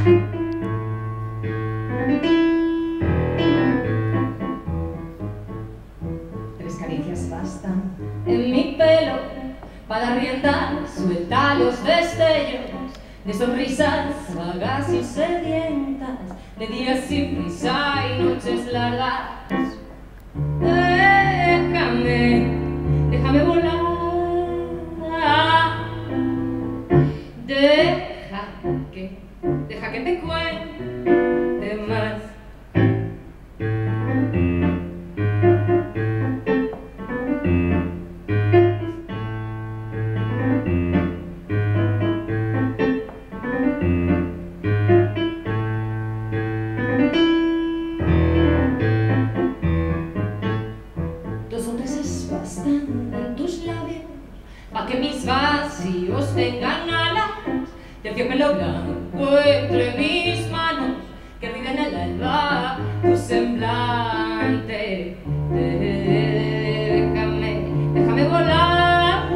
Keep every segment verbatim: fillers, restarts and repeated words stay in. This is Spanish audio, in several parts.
Tres caricias bastan en mi pelo para dar rienda suelta a los destellos de sonrisas vagas y sedientas, de días sin prisa y noches largas. Déjame, déjame volar. Deja que, deja que te cuente más. Dos o tres es bastante en tus labios pa' que mis vacíos tengan alas. Terciopelo blanco entre mis manos que ríen el alba tu semblante. Déjame, déjame volar.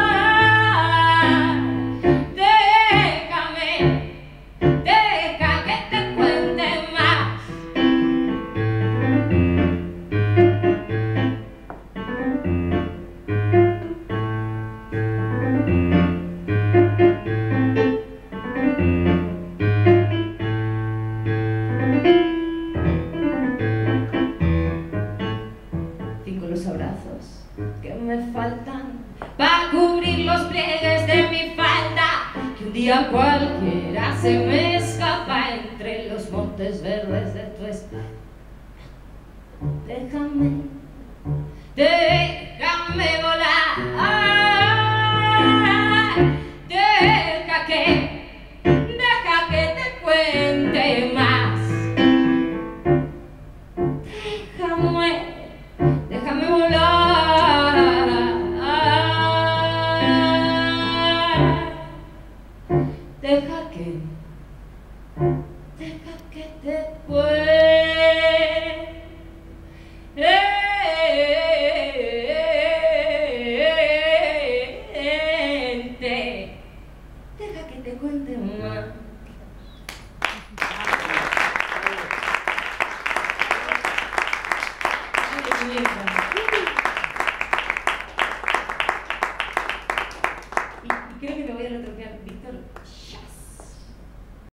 Déjame, deja que te cuente más. Cinco los abrazos que me faltan para cubrir los pliegues de mi falda, que un día cualquiera se me escapa entre los montes verdes de tu espalda. Déjame, déjame